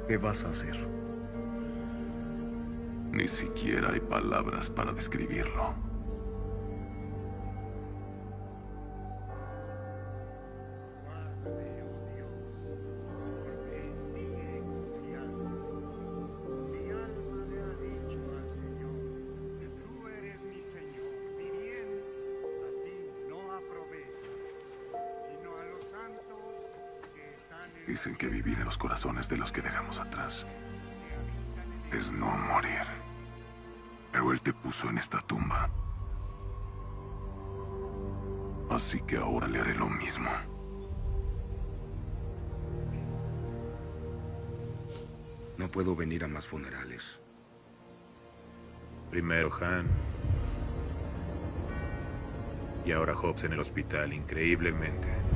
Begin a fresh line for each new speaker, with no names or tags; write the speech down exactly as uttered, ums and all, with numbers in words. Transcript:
¿Qué vas a hacer?
Ni siquiera hay palabras para describirlo.
Guárdame, oh Dios, porque en ti he confiado. Mi alma le ha dicho al Señor que tú eres mi Señor. Mi bien a ti no aprovecha, sino a los santos que están en
Dicen que vivir en los corazones de los que dejamos atrás es no morir. Pero Él te puso en esta tumba. Así que ahora le haré lo mismo.
No puedo venir a más funerales.
Primero Han. Y ahora Hobbs en el hospital, increíblemente.